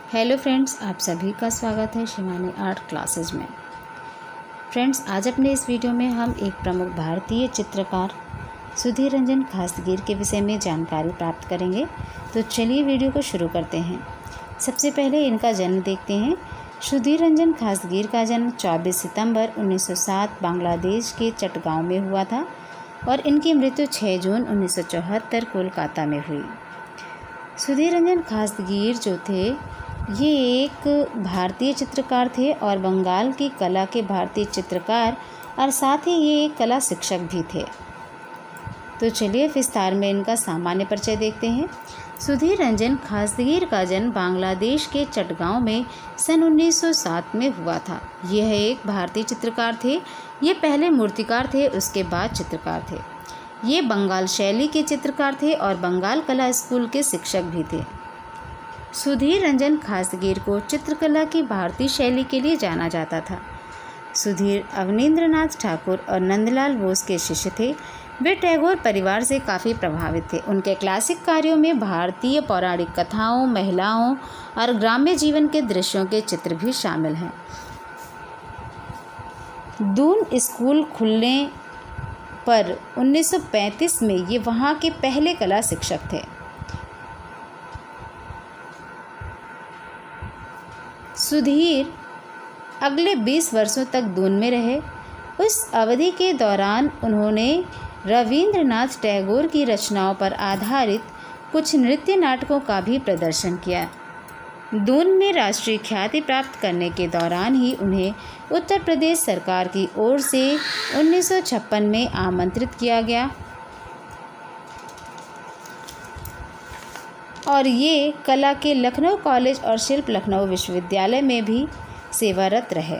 Hello friends, आप सभी का स्वागत है शिवानी आर्ट क्लासेज में। फ्रेंड्स, आज अपने इस वीडियो में हम एक प्रमुख भारतीय चित्रकार सुधीर रंजन खासगीर के विषय में जानकारी प्राप्त करेंगे। तो चलिए वीडियो को शुरू करते हैं। सबसे पहले इनका जन्म देखते हैं। सुधीर रंजन खासगीर का जन्म 24 सितंबर 1907 बांग्लादेश के चटगांव में हुआ था और इनकी मृत्यु 6 जून 1974 कोलकाता में हुई। सुधीर रंजन खासगीर जो थे ये एक भारतीय चित्रकार थे और बंगाल की कला के भारतीय चित्रकार और साथ ही ये एक कला शिक्षक भी थे। तो चलिए विस्तार में इनका सामान्य परिचय देखते हैं। सुधीर रंजन खासगीर का जन्म बांग्लादेश के चटगांव में सन 1907 में हुआ था। यह एक भारतीय चित्रकार थे। ये पहले मूर्तिकार थे, उसके बाद चित्रकार थे। ये बंगाल शैली के चित्रकार थे और बंगाल कला स्कूल के शिक्षक भी थे। सुधीर रंजन खासगीर को चित्रकला की भारतीय शैली के लिए जाना जाता था। सुधीर अवनींद्रनाथ ठाकुर और नंदलाल बोस के शिष्य थे। वे टैगोर परिवार से काफ़ी प्रभावित थे। उनके क्लासिक कार्यों में भारतीय पौराणिक कथाओं, महिलाओं और ग्राम्य जीवन के दृश्यों के चित्र भी शामिल हैं। दून स्कूल खुलने पर 1935 में ये वहाँ के पहले कला शिक्षक थे। सुधीर अगले 20 वर्षों तक दून में रहे। उस अवधि के दौरान उन्होंने रविंद्रनाथ टैगोर की रचनाओं पर आधारित कुछ नृत्य नाटकों का भी प्रदर्शन किया। दून में राष्ट्रीय ख्याति प्राप्त करने के दौरान ही उन्हें उत्तर प्रदेश सरकार की ओर से 1956 में आमंत्रित किया गया और ये कला के लखनऊ कॉलेज और शिल्प लखनऊ विश्वविद्यालय में भी सेवारत रहे।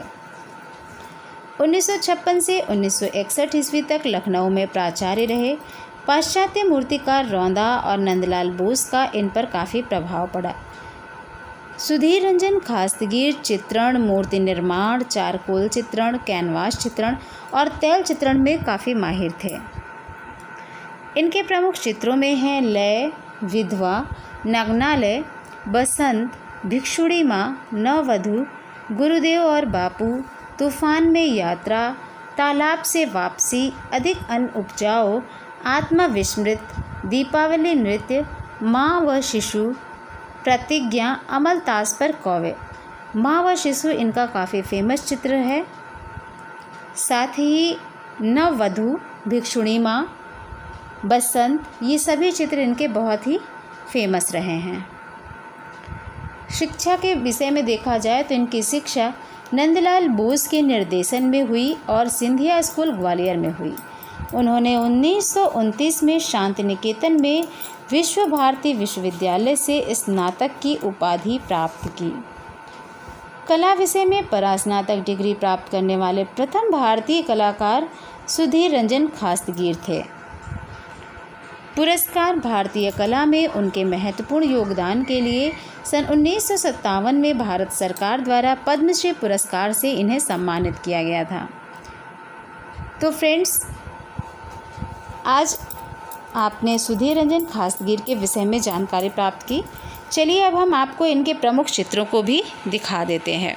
1956 से 1961 ईस्वी तक लखनऊ में प्राचार्य रहे। पाश्चात्य मूर्तिकार रौंदा और नंदलाल बोस का इन पर काफ़ी प्रभाव पड़ा। सुधीर रंजन खासगीर चित्रण, मूर्ति निर्माण, चारकोल चित्रण, कैनवास चित्रण और तैल चित्रण में काफ़ी माहिर थे। इनके प्रमुख चित्रों में हैं लय, विधवा, नग्नालय, बसंत, भिक्षुणी माँ, नववधू, गुरुदेव और बापू, तूफान में यात्रा, तालाब से वापसी, अधिक अन्न उपजाओ, आत्मविस्मृत, दीपावली नृत्य, माँ व शिशु, प्रतिज्ञा, अमलतास पर कौवे। माँ व शिशु इनका काफ़ी फेमस चित्र है। साथ ही नववधू, भिक्षुणी माँ, बसंत, ये सभी चित्र इनके बहुत ही फेमस रहे हैं। शिक्षा के विषय में देखा जाए तो इनकी शिक्षा नंदलाल बोस के निर्देशन में हुई और सिंधिया स्कूल ग्वालियर में हुई। उन्होंने 1929 में शांति निकेतन में विश्व भारती विश्वविद्यालय से स्नातक की उपाधि प्राप्त की। कला विषय में परास्नातक डिग्री प्राप्त करने वाले प्रथम भारतीय कलाकार सुधीर रंजन खासगीर थे। पुरस्कार भारतीय कला में उनके महत्वपूर्ण योगदान के लिए सन 1957 में भारत सरकार द्वारा पद्मश्री पुरस्कार से इन्हें सम्मानित किया गया था। तो फ्रेंड्स, आज आपने सुधीर रंजन खासगीर के विषय में जानकारी प्राप्त की। चलिए अब हम आपको इनके प्रमुख चित्रों को भी दिखा देते हैं।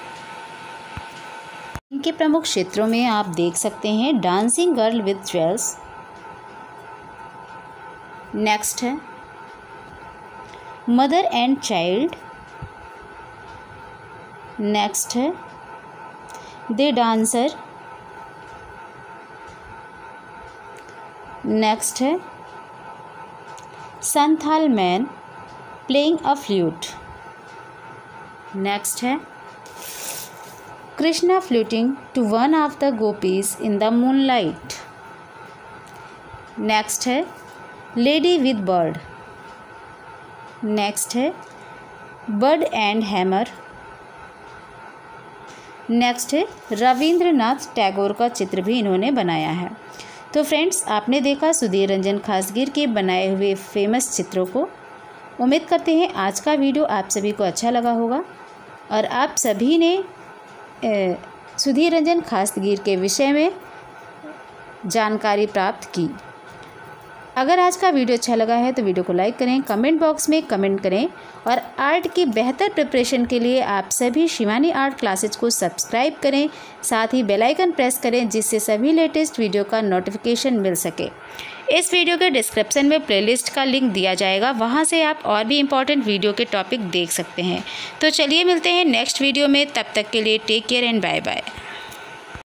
इनके प्रमुख चित्रों में आप देख सकते हैं dancing girl with jewels. Next है मदर एंड चाइल्ड। नेक्स्ट है द डांसर। नेक्स्ट है Santhal man playing a flute. Next है Krishna fluting to one of the gopis in the moonlight. Next है लेडी विद बर्ड। नेक्स्ट है बर्ड एंड हैमर। नेक्स्ट है रविंद्रनाथ टैगोर का चित्र भी इन्होंने बनाया है। तो फ्रेंड्स, आपने देखा सुधीर रंजन खासगीर के बनाए हुए फेमस चित्रों को। उम्मीद करते हैं आज का वीडियो आप सभी को अच्छा लगा होगा और आप सभी ने सुधीर रंजन खासगीर के विषय में जानकारी प्राप्त की। अगर आज का वीडियो अच्छा लगा है तो वीडियो को लाइक करें, कमेंट बॉक्स में कमेंट करें और आर्ट की बेहतर प्रिपरेशन के लिए आप सभी शिवानी आर्ट क्लासेज को सब्सक्राइब करें, साथ ही बेल आइकन प्रेस करें जिससे सभी लेटेस्ट वीडियो का नोटिफिकेशन मिल सके। इस वीडियो के डिस्क्रिप्शन में प्लेलिस्ट का लिंक दिया जाएगा, वहां से आप और भी इम्पॉर्टेंट वीडियो के टॉपिक देख सकते हैं। तो चलिए मिलते हैं नेक्स्ट वीडियो में, तब तक के लिए take care and bye bye.